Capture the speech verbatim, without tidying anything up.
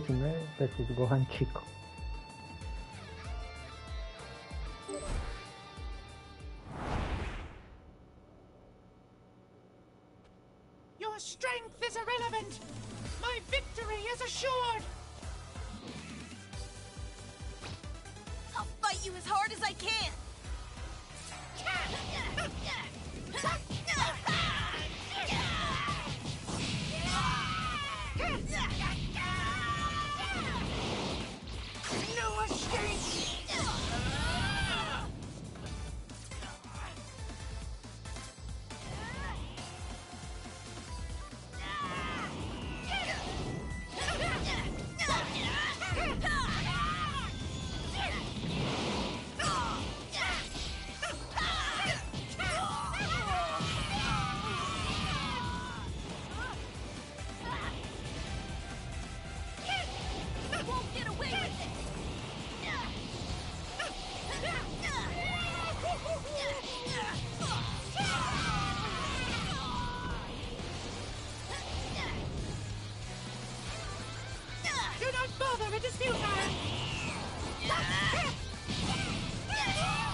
호기심을 뺏어주고 한 치코. Your strength is irrelevant. My victory is assured. I'll fight you as hard as I can. No escape. Won't get away with it. Do not bother, it is futile.